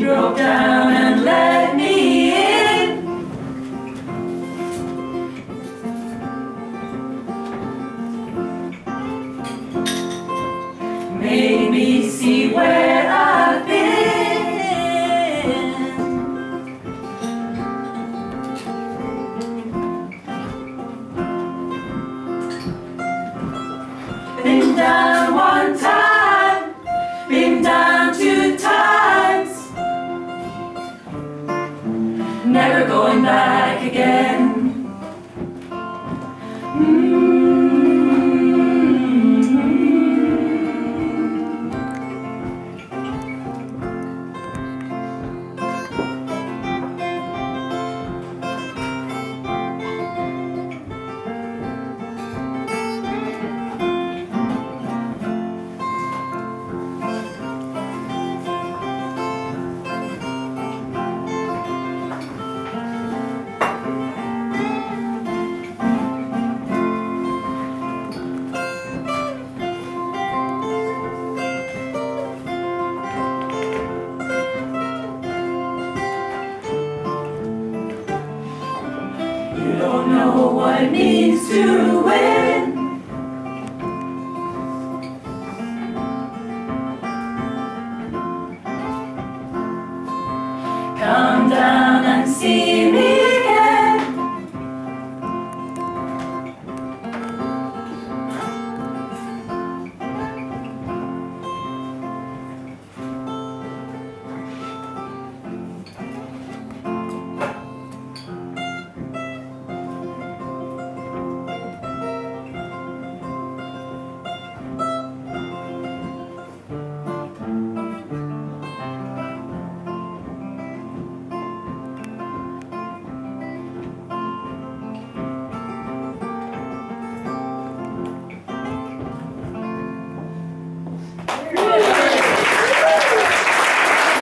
broke down and let me in. Made me see where I've been. Been down one time, been down 2 times, never going back again. You don't know what it means to